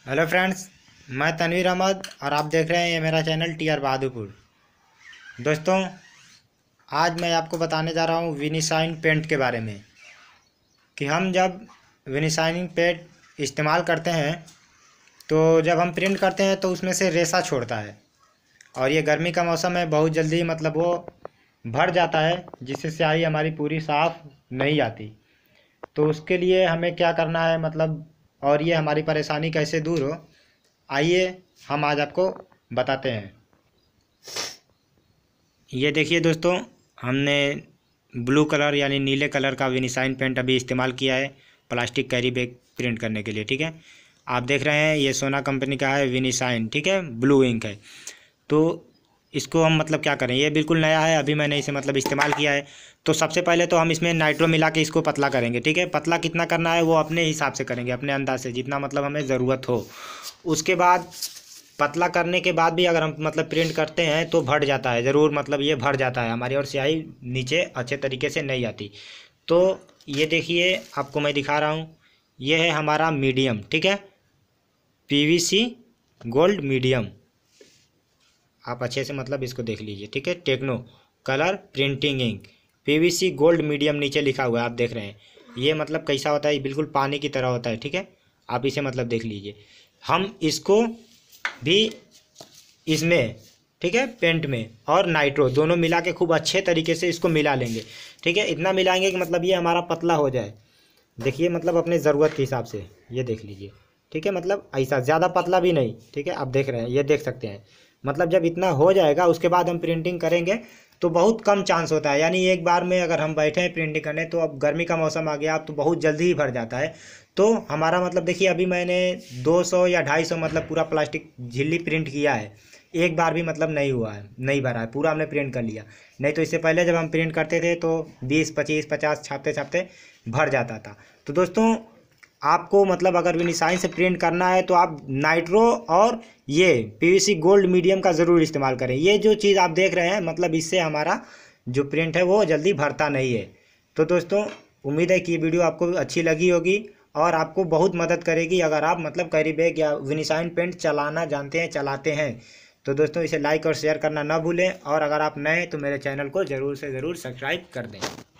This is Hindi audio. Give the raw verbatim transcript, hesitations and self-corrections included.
हेलो फ्रेंड्स, मैं तनवीर अहमद और आप देख रहे हैं ये मेरा चैनल टी आर बहादुरपुर। दोस्तों, आज मैं आपको बताने जा रहा हूँ विनीशाइन पेंट के बारे में कि हम जब विनीशाइनिंग पेंट इस्तेमाल करते हैं तो जब हम प्रिंट करते हैं तो उसमें से रेसा छोड़ता है और ये गर्मी का मौसम है, बहुत जल्दी मतलब वो भर जाता है जिससे स्याही हमारी पूरी साफ़ नहीं आती। तो उसके लिए हमें क्या करना है मतलब, और ये हमारी परेशानी कैसे दूर हो, आइए हम आज आपको बताते हैं। ये देखिए दोस्तों, हमने ब्लू कलर यानी नीले कलर का विनीशाइन पेंट अभी इस्तेमाल किया है प्लास्टिक कैरी बैग प्रिंट करने के लिए। ठीक है, आप देख रहे हैं ये सोना कंपनी का है विनीशाइन, ठीक है, ब्लू इंक है। तो इसको हम मतलब क्या करें, ये बिल्कुल नया है, अभी मैंने इसे मतलब इस्तेमाल किया है। तो सबसे पहले तो हम इसमें नाइट्रो मिला के इसको पतला करेंगे। ठीक है, पतला कितना करना है वो अपने हिसाब से करेंगे, अपने अंदाज से, जितना मतलब हमें ज़रूरत हो। उसके बाद पतला करने के बाद भी अगर हम मतलब प्रिंट करते हैं तो भट जाता है ज़रूर, मतलब ये भर जाता है हमारी, और स्याही नीचे अच्छे तरीके से नहीं आती। तो ये देखिए, आपको मैं दिखा रहा हूँ, ये है हमारा मीडियम। ठीक है, पीवीसी गोल्ड मीडियम, आप अच्छे से मतलब इसको देख लीजिए। ठीक है, techno colour printing ink PVC gold medium नीचे लिखा हुआ है, आप देख रहे हैं। ये मतलब कैसा होता है, बिल्कुल पानी की तरह होता है। ठीक है, आप इसे मतलब देख लीजिए। हम इसको भी इसमें, ठीक है, पेंट में और नाइट्रो दोनों मिला के खूब अच्छे तरीके से इसको मिला लेंगे। ठीक है, इतना मिलाएंगे कि मतलब ये हमारा पतला हो जाए। देखिए, मतलब अपने ज़रूरत के हिसाब से ये देख लीजिए। ठीक है, मतलब ऐसा ज़्यादा पतला भी नहीं। ठीक है, आप देख रहे हैं, ये देख सकते हैं। मतलब जब इतना हो जाएगा उसके बाद हम प्रिंटिंग करेंगे तो बहुत कम चांस होता है, यानी एक बार में अगर हम बैठे हैं प्रिंटिंग करने, तो अब गर्मी का मौसम आ गया, अब तो बहुत जल्दी ही भर जाता है। तो हमारा मतलब देखिए, अभी मैंने दो सौ या ढाई सौ मतलब पूरा प्लास्टिक झिल्ली प्रिंट किया है, एक बार भी मतलब नहीं हुआ है, नहीं भरा है, पूरा हमने प्रिंट कर लिया। नहीं तो इससे पहले जब हम प्रिंट करते थे तो बीस पच्चीस पचास छापते छापते भर जाता था। तो दोस्तों, आपको मतलब अगर विनीशाइन से प्रिंट करना है तो आप नाइट्रो और ये पीवीसी गोल्ड मीडियम का ज़रूर इस्तेमाल करें। ये जो चीज़ आप देख रहे हैं, मतलब इससे हमारा जो प्रिंट है वो जल्दी भरता नहीं है। तो दोस्तों, उम्मीद है कि ये वीडियो आपको अच्छी लगी होगी और आपको बहुत मदद करेगी अगर आप मतलब कैरी बैग या विनीशाइन पेंट चलाना जानते हैं, चलाते हैं। तो दोस्तों, इसे लाइक और शेयर करना ना भूलें, और अगर आप नए हैं तो मेरे चैनल को ज़रूर से ज़रूर सब्सक्राइब कर दें।